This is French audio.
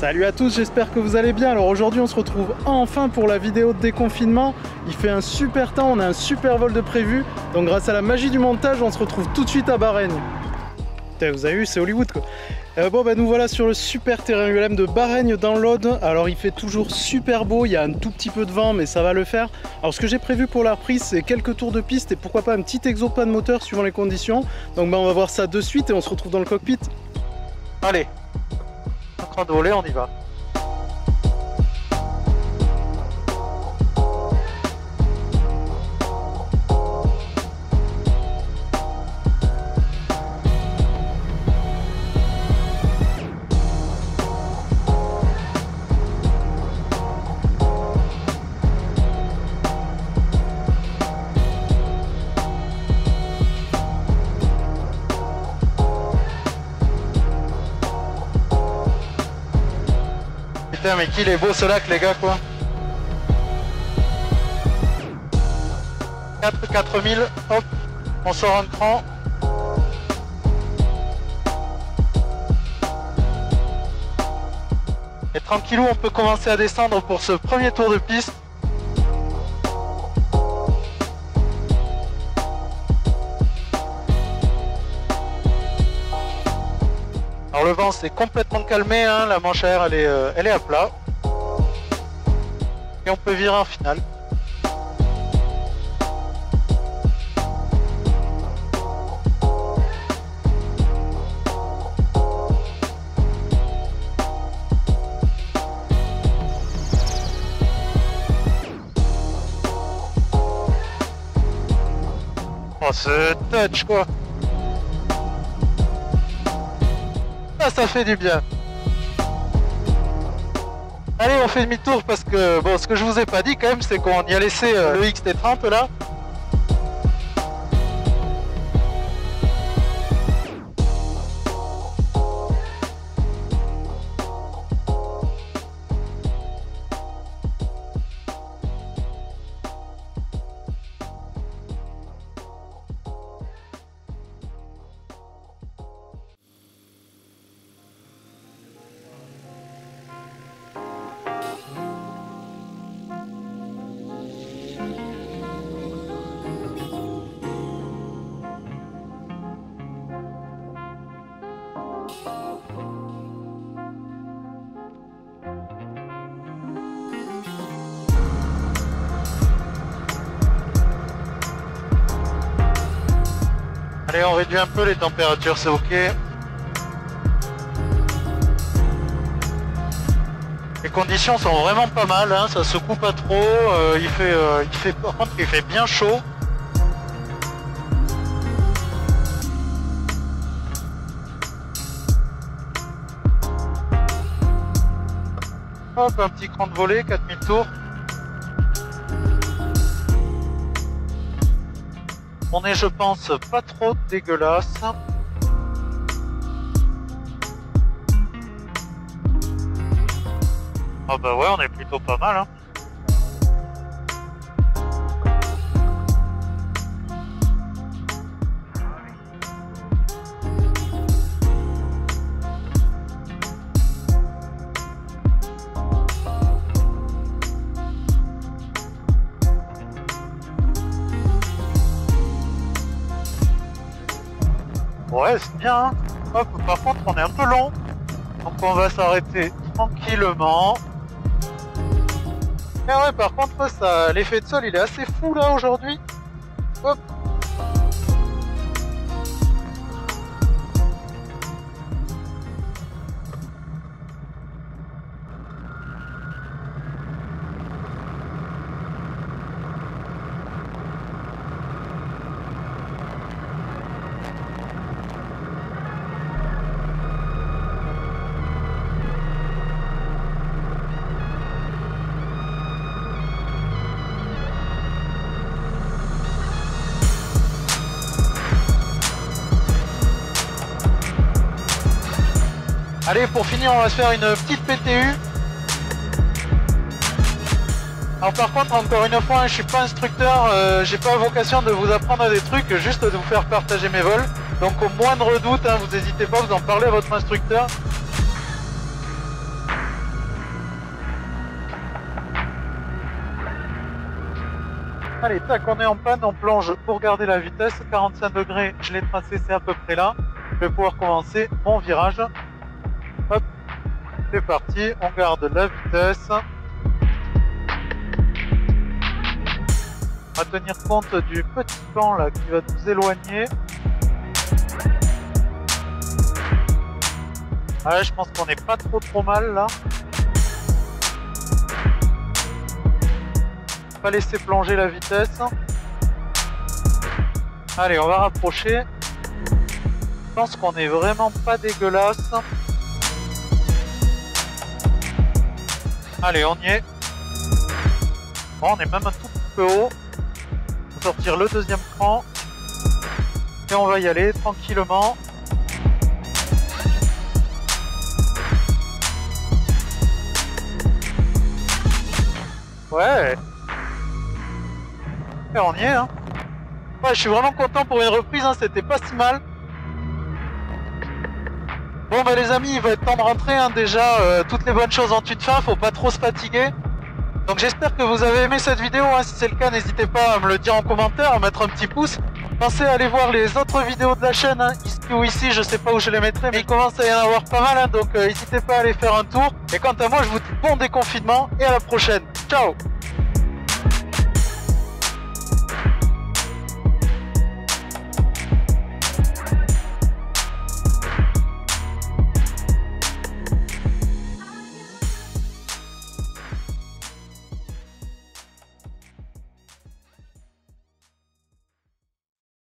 Salut à tous, j'espère que vous allez bien. Alors aujourd'hui on se retrouve enfin pour la vidéo de déconfinement. Il fait un super temps, on a un super vol de prévu. Donc grâce à la magie du montage, on se retrouve tout de suite à Bahreïn. Putain, vous avez vu, c'est Hollywood quoi. Nous voilà sur le super terrain ULM de Bahreïn dans l'Aude. Alors il fait toujours super beau, il y a un tout petit peu de vent mais ça va le faire. Alors ce que j'ai prévu pour la reprise, c'est quelques tours de piste et pourquoi pas un petit exopan de moteur suivant les conditions. Donc on va voir ça de suite et on se retrouve dans le cockpit. Allez, en train de voler, on y va. Putain mais qu'il est beau ce lac les gars quoi. 4000, hop, on sort un cran. Et tranquillou on peut commencer à descendre pour ce premier tour de piste. Alors le vent s'est complètement calmé, hein, la manche à air elle est à plat. Et on peut virer en finale. Oh ce touch quoi. Ça fait du bien. Allez on fait demi-tour parce que bon ce que je vous ai pas dit quand même c'est qu'on y a laissé le XT30 là. Allez, on réduit un peu les températures, c'est ok. Les conditions sont vraiment pas mal, hein, ça secoue pas trop. Par contre, il fait bien chaud. Hop, un petit cran de volée, 4000 tours. On est, je pense, pas trop dégueulasse. Ah bah ouais, on est plutôt pas mal, hein. Ouais, c'est bien, hein. Hop, par contre, on est un peu long. Donc on va s'arrêter tranquillement. Et ouais, par contre, ça, l'effet de sol, il est assez fou là aujourd'hui. Hop. Allez, pour finir, on va se faire une petite PTU. Alors par contre, encore une fois, hein, je suis pas instructeur, j'ai pas vocation de vous apprendre des trucs, juste de vous faire partager mes vols. Donc au moindre doute, hein, vous n'hésitez pas, vous en parlez à votre instructeur. Allez, tac, on est en panne, on plonge pour garder la vitesse. 45 degrés, je l'ai tracé, c'est à peu près là. Je vais pouvoir commencer mon virage. Hop, c'est parti, on garde la vitesse. On va tenir compte du petit vent là qui va nous éloigner. Ouais, je pense qu'on n'est pas trop mal là. Pas laisser plonger la vitesse. Allez, on va rapprocher. Je pense qu'on est vraiment pas dégueulasse. Allez, on y est. Bon, on est même un tout petit peu haut. On va sortir le deuxième cran. Et on va y aller tranquillement. Ouais. Et on y est, hein. Ouais, je suis vraiment content pour une reprise, hein, c'était pas si mal. Bon bah les amis, il va être temps de rentrer, hein, déjà, toutes les bonnes choses en toute fin, faut pas trop se fatiguer. Donc j'espère que vous avez aimé cette vidéo, hein. Si c'est le cas, n'hésitez pas à me le dire en commentaire, à mettre un petit pouce. Pensez à aller voir les autres vidéos de la chaîne, hein, ici ou ici, je sais pas où je les mettrai, mais il commence à y en avoir pas mal, hein, donc n'hésitez pas à aller faire un tour. Et quant à moi, je vous dis bon déconfinement et à la prochaine. Ciao!